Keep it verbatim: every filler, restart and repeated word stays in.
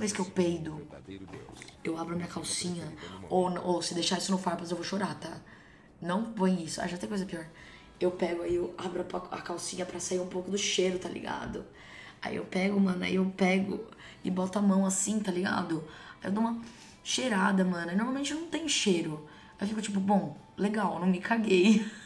vez que eu peido, eu abro a minha calcinha, ou, ou se deixar isso no farpas eu vou chorar, tá? Não põe isso. Ah, já tem coisa pior. Eu pego aí, eu abro a calcinha pra sair um pouco do cheiro, tá ligado? Aí eu pego, mano, aí eu pego e boto a mão assim, tá ligado? Aí eu dou uma cheirada, mano. E normalmente não tem cheiro. Aí eu fico tipo, bom, legal, não me caguei.